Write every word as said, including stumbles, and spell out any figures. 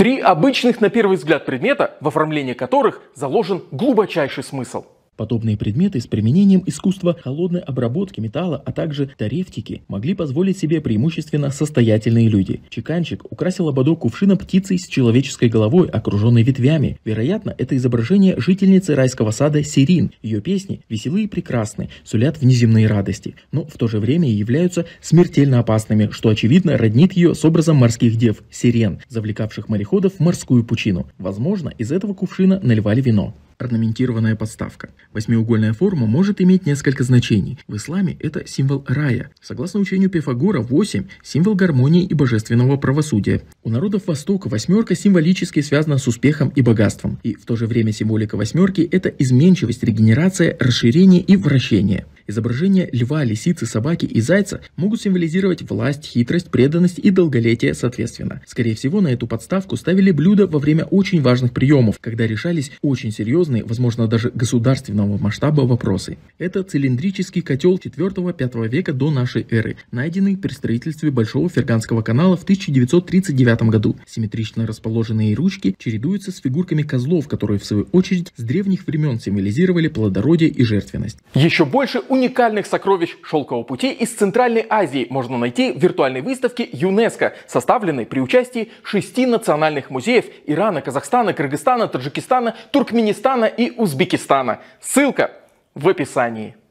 Три обычных на первый взгляд предмета, в оформлении которых заложен глубочайший смысл. Подобные предметы с применением искусства холодной обработки металла, а также тарефтики могли позволить себе преимущественно состоятельные люди. Чеканщик украсил ободок кувшина птицей с человеческой головой, окруженной ветвями. Вероятно, это изображение жительницы райского сада Сирин. Ее песни веселые и прекрасны, сулят внеземные радости, но в то же время являются смертельно опасными, что очевидно роднит ее с образом морских дев – сирен, завлекавших мореходов в морскую пучину. Возможно, из этого кувшина наливали вино. Орнаментированная подставка. Восьмиугольная форма может иметь несколько значений. В исламе это символ рая. Согласно учению Пифагора, восемь – символ гармонии и божественного правосудия. У народов Востока восьмерка символически связана с успехом и богатством. И в то же время символика восьмерки – это изменчивость, регенерация, расширение и вращение. Изображения льва, лисицы, собаки и зайца могут символизировать власть, хитрость, преданность и долголетие соответственно. Скорее всего, на эту подставку ставили блюда во время очень важных приемов, когда решались очень серьезные, возможно даже государственного масштаба вопросы. Это цилиндрический котел четвёртого-пятого века до нашей эры, найденный при строительстве Большого Ферганского канала в тысяча девятьсот тридцать девятом году. Симметрично расположенные ручки чередуются с фигурками козлов, которые в свою очередь с древних времен символизировали плодородие и жертвенность. Еще больше уникальных сокровищ Шелкового пути из Центральной Азии можно найти в виртуальной выставке ЮНЕСКО, составленной при участии шести национальных музеев Ирана, Казахстана, Кыргызстана, Таджикистана, Туркменистана и Узбекистана. Ссылка в описании.